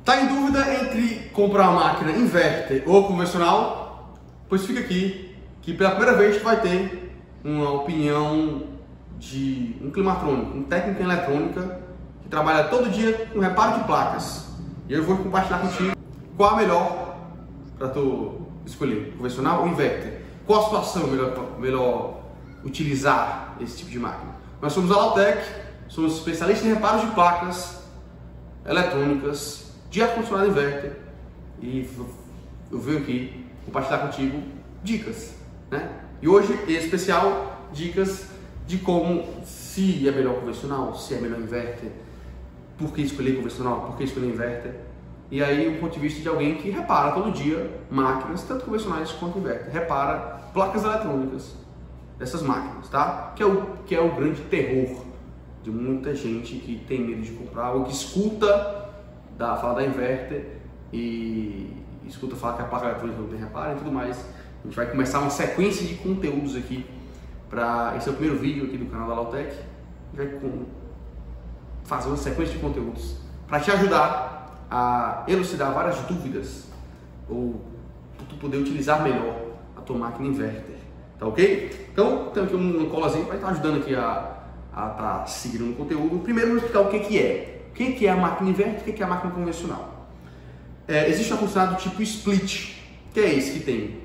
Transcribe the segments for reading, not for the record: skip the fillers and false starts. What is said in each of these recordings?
Tá em dúvida entre comprar uma máquina inverter ou convencional? Pois fica aqui, que pela primeira vez tu vai ter uma opinião de um climatrônico, um técnico em eletrônica que trabalha todo dia com reparo de placas. E eu vou compartilhar contigo qual a melhor para tu escolher, convencional ou inverter. Qual a situação melhor utilizar esse tipo de máquina? Nós somos a Lautec, somos especialistas em reparos de placas eletrônicas de ar-condicionado inverter e eu venho aqui compartilhar contigo dicas, né? E hoje, em especial, dicas de como, se é melhor convencional, se é melhor inverter, por que escolher convencional, por que escolher inverter. E aí, um ponto de vista de alguém que repara todo dia máquinas, tanto convencionais quanto inverter, repara placas eletrônicas dessas máquinas, tá? Que é o grande terror de muita gente que tem medo de comprar ou que escuta falar da inverter e escuta falar que a placa eletrônica não tem reparo e tudo mais. A gente vai começar uma sequência de conteúdos aqui esse é o primeiro vídeo aqui do canal da Lautec. A gente vai fazer uma sequência de conteúdos para te ajudar a elucidar várias dúvidas ou tu poder utilizar melhor a tua máquina inverter, tá ok? Então, tem aqui um colazinho que vai estar ajudando aqui a estar seguindo o conteúdo. Primeiro, vou explicar o que é. O que é a máquina inverter e o que é a máquina convencional. Existe um ar-condicionado do tipo split, que é esse que tem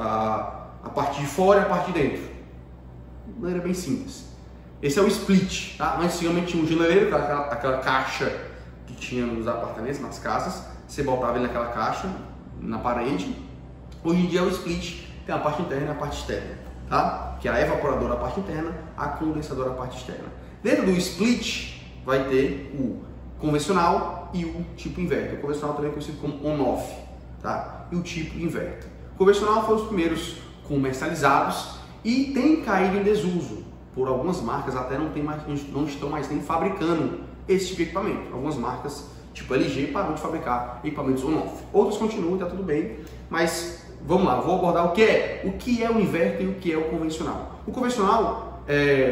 a parte de fora e a parte de dentro. De maneira bem simples. Esse é o split, tá? Antigamente tinha um janeleiro, aquela caixa que tinha nos apartamentos, nas casas. Você botava ele naquela caixa, na parede. Hoje em dia é o split, tem a parte interna e a parte externa, tá? Que é a evaporadora a parte interna, a condensadora a parte externa. Dentro do split vai ter o convencional e o tipo inverter. O convencional também é conhecido como on-off, tá? E o tipo inverter. O convencional foi os primeiros comercializados e tem caído em desuso. Por algumas marcas até não estão mais nem fabricando esse tipo de equipamento. Algumas marcas, tipo LG, param de fabricar equipamentos on-off. Outros continuam, tá tudo bem, mas vamos lá, vou abordar o que é o inverter e o que é o convencional. O convencional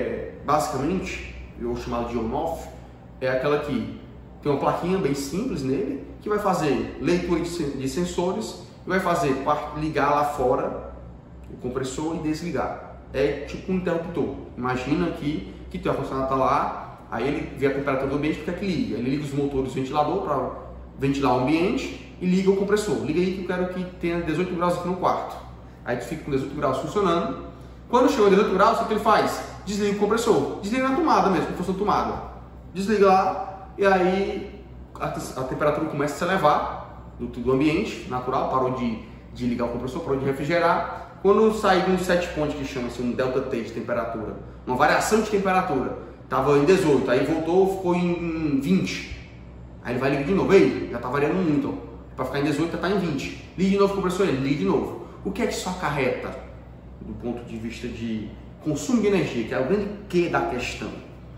basicamente, eu chamado de on-off, é aquela que tem uma plaquinha bem simples nele, que vai fazer leitura de sensores e vai fazer ligar lá fora o compressor e desligar. É tipo um interruptor. Imagina que teu ar-condicionado está lá, aí ele vê a temperatura do ambiente, porque é que liga. Ele liga os motores do ventilador para ventilar o ambiente e liga o compressor. Liga aí que eu quero que tenha 18 graus aqui no quarto. Aí tu fica com 18 graus funcionando. Quando chegou a 18 graus, o que ele faz? Desliga o compressor. Desliga na tomada mesmo, como fosse uma tomada. Desliga lá. E aí a temperatura começa a se elevar do ambiente natural, parou de ligar o compressor, parou de refrigerar. Quando sai de um set point, que chama-se um delta T de temperatura, uma variação de temperatura, estava em 18, aí voltou, ficou em 20. Aí ele vai ligar de novo, aí já está variando muito, para ficar em 18 já está em 20. Liga de novo o compressor, ele liga de novo. O que é que isso acarreta do ponto de vista de consumo de energia, que é o grande quê da questão,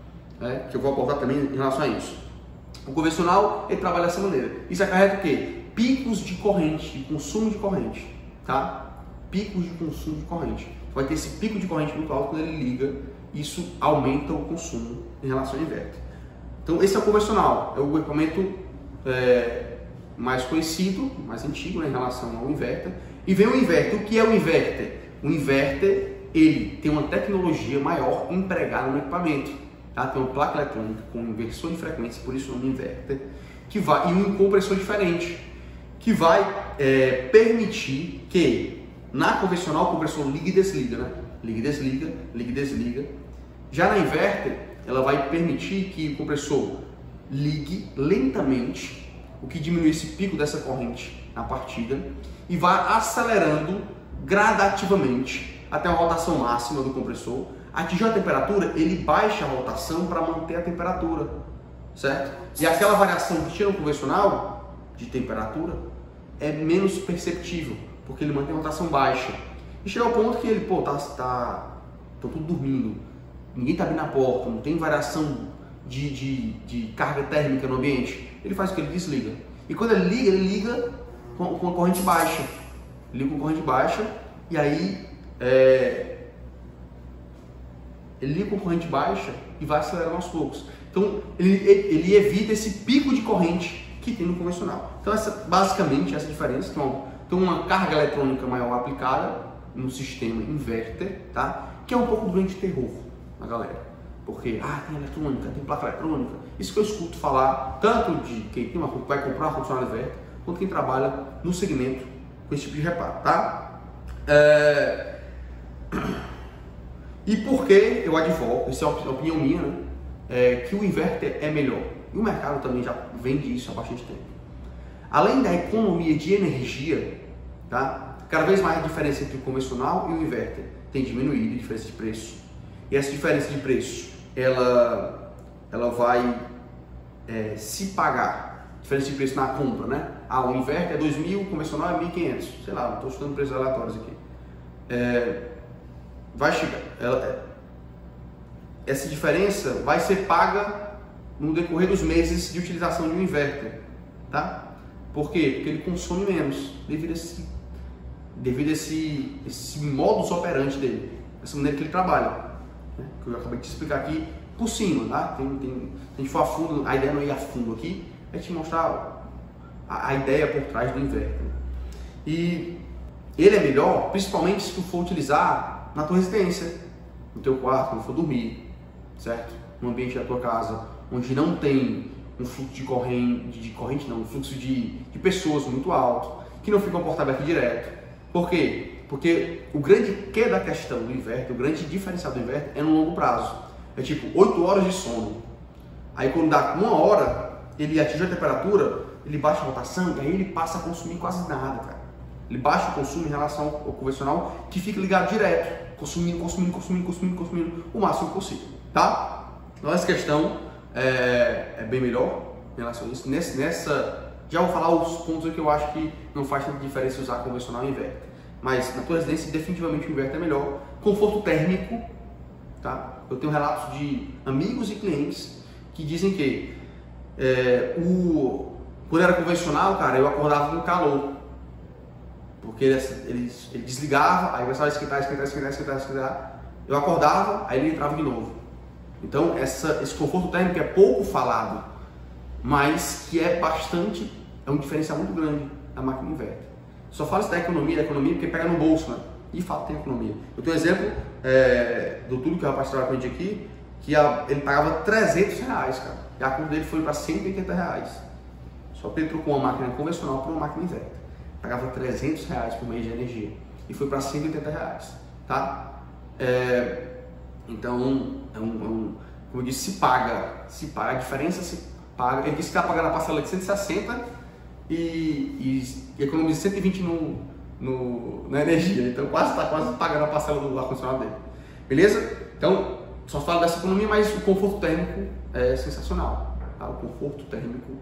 né? Que eu vou abordar também em relação a isso. O convencional, ele trabalha dessa maneira. Isso acarreta o quê? Picos de corrente, de consumo de corrente, tá? Picos de consumo de corrente. Vai ter esse pico de corrente muito alto quando ele liga, isso aumenta o consumo em relação ao inverter. Então esse é o convencional, é o equipamento mais conhecido, mais antigo, né, em relação ao inverter. E vem o inverter. O que é o inverter? O inverter, ele tem uma tecnologia maior empregada no equipamento. Tá? Tem uma placa eletrônica com inversor de frequência, por isso o nome inverter, e um compressor diferente, que vai permitir que na convencional o compressor liga e desliga, né? Liga e desliga, liga e desliga. Já na inverter, ela vai permitir que o compressor ligue lentamente, o que diminui esse pico dessa corrente na partida e vai acelerando gradativamente até a rotação máxima do compressor. Atingiu a temperatura, ele baixa a rotação para manter a temperatura, certo? E aquela variação que tinha no convencional de temperatura é menos perceptível, porque ele mantém a rotação baixa. E chega ao ponto que ele, tá tudo dormindo, ninguém tá abrindo a porta, não tem variação de carga térmica no ambiente. Ele faz o que? Ele desliga. E quando ele liga com a corrente baixa. Liga com corrente baixa e aí ele liga com corrente baixa e vai acelerando aos poucos. Então ele evita esse pico de corrente que tem no convencional. Então, basicamente, essa diferença, tem uma carga eletrônica maior aplicada no sistema inverter, tá? Que é um pouco do grande terror na galera. Porque, tem eletrônica, tem placa eletrônica. Isso que eu escuto falar tanto de quem vai comprar uma funcional inverter, quanto quem trabalha no segmento com esse tipo de reparo, tá? E por que eu advogo, isso é uma opinião minha, né? Que o inverter é melhor. E o mercado também já vende isso há bastante tempo. Além da economia de energia, tá? Cada vez mais a diferença entre o convencional e o inverter tem diminuído, a diferença de preço. E essa diferença de preço, ela vai se pagar. Diferença de preço na compra, né? O inverter é 2.000, o convencional é 1.500. Sei lá, não estou estudando preços aleatórios aqui. Vai chegar. Essa diferença vai ser paga no decorrer dos meses de utilização de um inverter, tá? Por quê? Porque ele consome menos devido a esse modus operandi dele, essa maneira que ele trabalha, né? Que eu acabei de te explicar aqui por cima, tá? Se a gente for a fundo, a ideia não é ir a fundo aqui, é te mostrar a ideia por trás do inverter. E ele é melhor, principalmente se tu for utilizar na tua residência, no teu quarto, quando for dormir, certo? No ambiente da tua casa, onde não tem um fluxo um fluxo de pessoas muito alto, que não fica uma porta aberta direto. Por quê? Porque o grande quê da questão do inverter, o grande diferencial do inverter é no longo prazo. É tipo 8 horas de sono. Aí quando dá 1 hora, ele atinge a temperatura, ele baixa a rotação e aí ele passa a consumir quase nada, cara. Ele baixa o consumo em relação ao convencional, que fica ligado direto, consumindo o máximo possível, tá? Então essa questão é bem melhor em relação a isso. Já vou falar os pontos que eu acho que não faz tanta diferença usar convencional e inverter. Mas na tua residência, definitivamente o inverter é melhor. Conforto térmico, tá? Eu tenho relatos de amigos e clientes que dizem que quando era convencional, cara, eu acordava com calor. Porque ele desligava, aí começava a esquentar. Eu acordava, aí ele entrava de novo. Então, esse conforto térmico é pouco falado, mas que é um diferencial muito grande da máquina inverter. Só falo isso da economia porque pega no bolso, né? E de fato tem economia. Eu tenho um exemplo do Túlio, que é o rapaz que trabalha com a gente aqui, que ele pagava R$300, cara. E a conta dele foi para R$180. Só porque ele trocou uma máquina convencional por uma máquina inverter. Pagava R$300 por mês de energia e foi para R$180, tá? Então, como eu disse, se paga, a diferença se paga. Ele disse que está pagando a parcela de 160 e economiza 120 na energia, então está quase pagando a parcela do ar-condicionado dele, beleza? Então, só falo dessa economia, mas o conforto térmico é sensacional, tá? O conforto térmico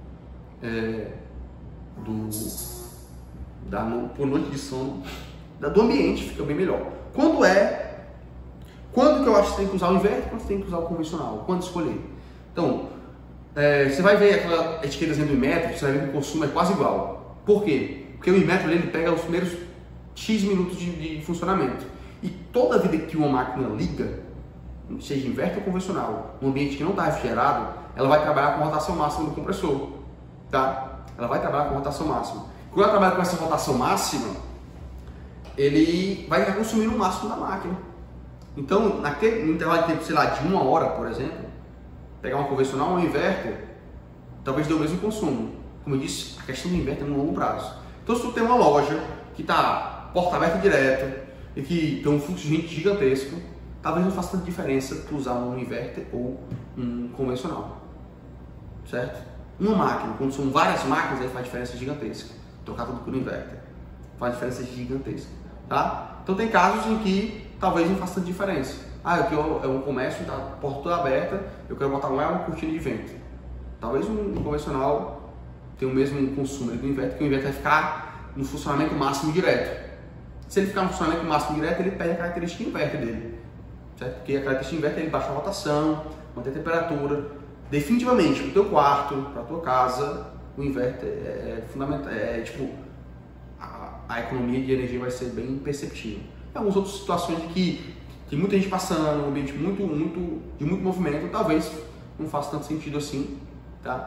por noite de sono do ambiente fica bem melhor. Quando que eu acho que você tem que usar o inverter, quando você tem que usar o convencional, quando escolher? Então, você vai ver aquela etiquetazinha do Inmetro, você vai ver que o consumo é quase igual. Por quê? Porque o Inmetro ele pega os primeiros X minutos de funcionamento. E toda vida que uma máquina liga, seja inverter ou convencional, num ambiente que não está refrigerado, ela vai trabalhar com a rotação máxima do compressor, tá? Ela vai trabalhar com a rotação máxima. Quando ela trabalha com essa rotação máxima, ele vai estar consumindo o máximo da máquina. Então, naquele intervalo de tempo, sei lá, de 1 hora, por exemplo, pegar uma convencional ou um inverter, talvez dê o mesmo consumo. Como eu disse, a questão do inverter é no longo prazo. Então, se tu tem uma loja que está porta aberta direto e que tem um fluxo de gente gigantesco, talvez não faça tanta diferença tu usar um inverter ou um convencional, certo? Uma máquina, quando são várias máquinas, aí faz diferença gigantesca. Trocar tudo por inverter faz diferença gigantesca, tá? Então tem casos em que talvez não faça tanta diferença. Aqui é um comércio, tá, porta toda aberta, eu quero botar uma cortina de vento. Talvez um convencional tenha o mesmo consumo do inverter, que o inverter vai ficar no funcionamento máximo direto. Se ele ficar no funcionamento máximo direto, ele perde a característica inverter dele, certo? Porque a característica inverter ele baixa a rotação, mantém a temperatura. Definitivamente, para o teu quarto, para a tua casa, o inverter é fundamental, tipo, a economia de energia vai ser bem perceptível. Tem algumas outras situações que tem muita gente passando, um ambiente de muito movimento, talvez não faça tanto sentido assim, tá?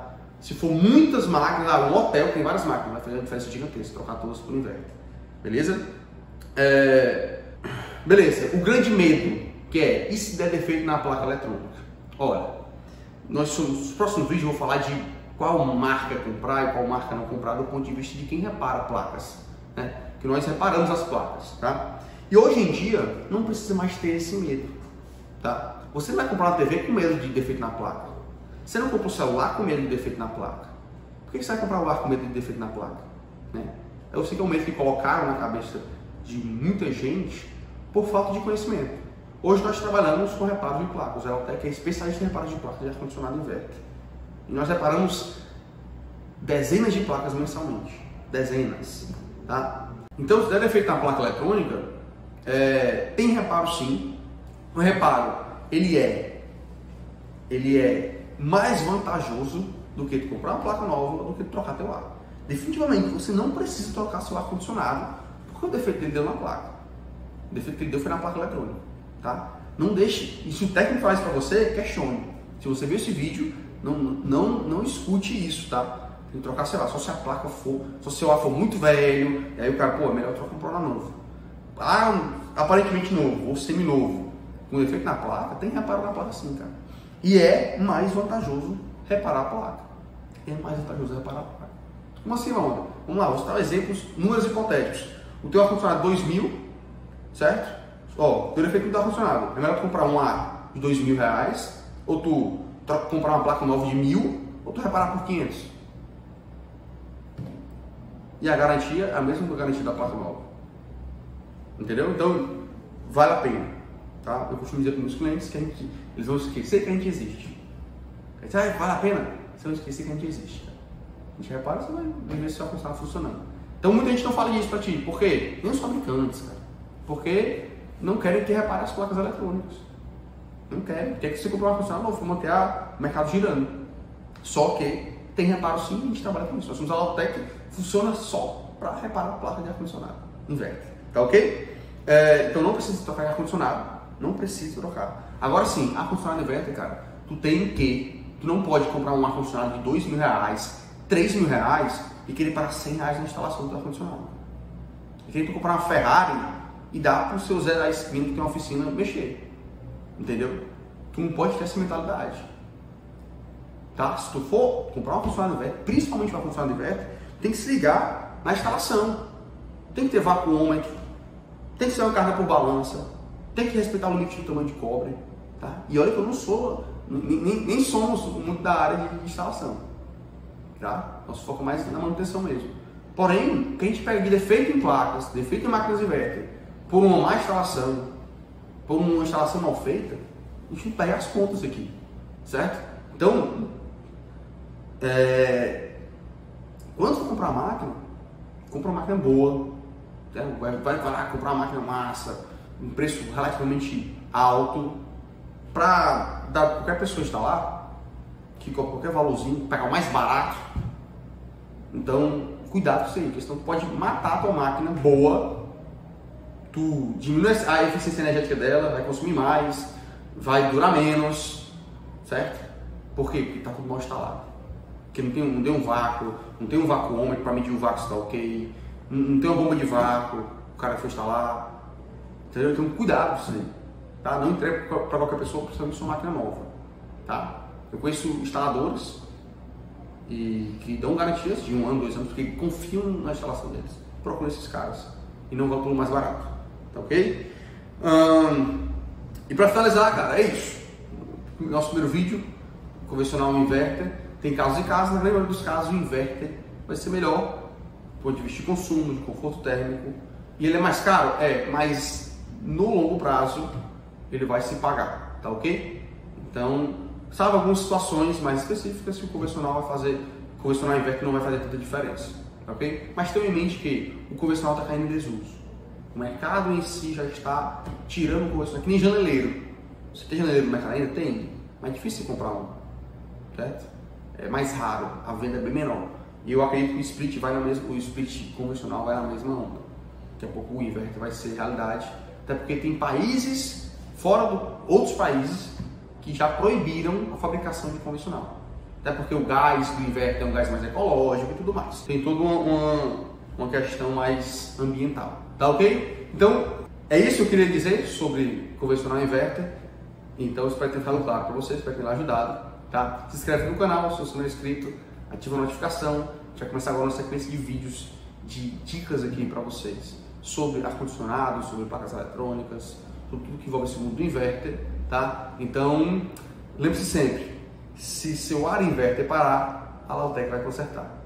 Se for muitas máquinas, um hotel tem várias máquinas, vai fazer uma diferença gigantesca, trocar todas por inverter. Beleza? Beleza, o grande medo, que é, e se der defeito na placa eletrônica? Olha, nos próximos vídeos eu vou falar de qual marca comprar e qual marca não comprar do ponto de vista de quem repara placas, né? Que nós reparamos as placas, tá? E hoje em dia não precisa mais ter esse medo, tá? Você não vai comprar uma TV com medo de defeito na placa. Você não compra um celular com medo de defeito na placa. Por que você vai comprar um celular com medo de defeito na placa? Né? Eu sei que é um medo que colocaram na cabeça de muita gente por falta de conhecimento. Hoje nós trabalhamos com reparo de placas. A Eltec é especialista em reparo de placas de ar-condicionado inverter. E nós reparamos dezenas de placas mensalmente. Dezenas. Tá? Então, se der defeito na placa eletrônica, tem reparo sim. O reparo, ele é mais vantajoso do que tu comprar uma placa nova, do que tu trocar teu ar. Definitivamente, você não precisa trocar seu ar-condicionado, porque o defeito dele deu na placa. O defeito que ele deu foi na placa eletrônica, tá? Não deixe, e se o técnico faz para você, questione. Se você viu esse vídeo, não escute isso, tá? Tem que trocar seu ar, só se a placa for, se o seu ar for muito velho, e aí o cara, pô, é melhor trocar um Prona novo. Aparentemente novo, ou semi-novo, com defeito na placa, tem reparo na placa sim, cara. E é mais vantajoso reparar a placa. É mais vantajoso reparar a placa. Como assim, Amanda? Vamos lá, vou citar exemplos, números hipotéticos. O teu ar-condicionado 2.000, certo? Ó, teu defeito no teu ar-condicionado. É melhor tu comprar um ar de R$2.000, ou tu comprar uma placa nova de 1.000, ou tu reparar por 500. E a garantia é a mesma garantia da placa nova. Entendeu? Então, vale a pena. Tá? Eu costumo dizer para os meus clientes que eles vão esquecer que a gente existe. Vale a pena? Vocês vão esquecer que a gente existe. A gente repara, você vai ver se o ar-condicionado funcionando. Então muita gente não fala disso para ti. Por quê? Nem os fabricantes, cara. Porque não querem que repare as placas eletrônicas. Não querem. Quer que você compre um ar-condicionado novo para manter o mercado girando. Só que tem reparo sim, a gente trabalha com isso. Nós somos a Eltec, funciona só para reparar a placa de ar-condicionado. Inverter. Tá ok? Então não precisa trocar ar-condicionado. Não precisa trocar. Agora sim, ar-condicionado inverter, cara, tu não pode comprar um ar-condicionado de R$2.000, R$3.000 e querer pagar R$100 na instalação do ar-condicionado. E querer tu comprar uma Ferrari e dar para o seu Zé da esquina que tem uma oficina mexer. Entendeu? Tu não pode ter essa mentalidade. Tá? Se tu for comprar um ar-condicionado inverter, principalmente um ar-condicionado inverter, tem que se ligar na instalação. Tem que ter vacuômetro, tem que ser uma carga por balança, tem que respeitar o limite do tamanho de cobre, tá? E olha que eu não sou, nem somos muito da área de instalação, tá? Nosso foco é mais na manutenção mesmo. Porém, o que a gente pega de defeito em placas, defeito em máquinas inverter, por uma má instalação, por uma instalação mal feita, a gente pega as contas aqui, certo? Então, quando for comprar uma máquina, compra uma máquina boa, vai lá comprar uma máquina massa, um preço relativamente alto, para dar para qualquer pessoa instalar, que qualquer valorzinho, pegar o mais barato. Então, cuidado com isso aí, porque senão tu pode matar a tua máquina boa, tu diminui a eficiência energética dela, vai consumir mais, vai durar menos, certo? Por quê? Porque está tudo mal instalado. Porque não tem um vácuo, não tem um vacuômetro para medir o vácuo se está ok, não tem uma bomba de vácuo, o cara foi instalar, entendeu? Então cuidado com isso aí, tá? Não entregue para qualquer pessoa, principalmente sua máquina nova, tá? Eu conheço instaladores que dão garantias de 1 ano, 2 anos, porque confiam na instalação deles. Procure esses caras e não vão pelo mais barato, tá ok? E para finalizar, cara, é isso. Nosso primeiro vídeo, convencional inverter, tem casos e casos, na grande maioria dos casos o inverter vai ser melhor do ponto de vista de consumo, de conforto térmico, e ele é mais caro? Mas no longo prazo ele vai se pagar, tá ok? Então, salvo algumas situações mais específicas que o convencional inverter não vai fazer tanta diferença, tá ok? Mas tenha em mente que o convencional está caindo em desuso. O mercado em si já está tirando o convencional, que nem janeleiro. Você tem janeleiro no mercado ainda? Tem, mas é difícil comprar um, certo? É mais raro, a venda é bem menor. E eu acredito que o split convencional vai na mesma onda. Daqui a pouco o inverter vai ser realidade, até porque tem países, outros países, que já proibiram a fabricação de convencional. até porque o gás do inverter é um gás mais ecológico e tudo mais. Tem toda uma questão mais ambiental, tá ok? Então, é isso que eu queria dizer sobre convencional inverter. Então, eu espero ter ficado claro para vocês, espero ter ajudado, tá? Se inscreve no canal, se você não é inscrito, ativa a notificação. A gente vai começar agora uma sequência de vídeos, de dicas aqui para vocês sobre ar-condicionado, sobre placas eletrônicas, tudo que envolve esse mundo do inverter, tá? Então, lembre-se sempre, se seu ar inverter parar, a Lautec vai consertar.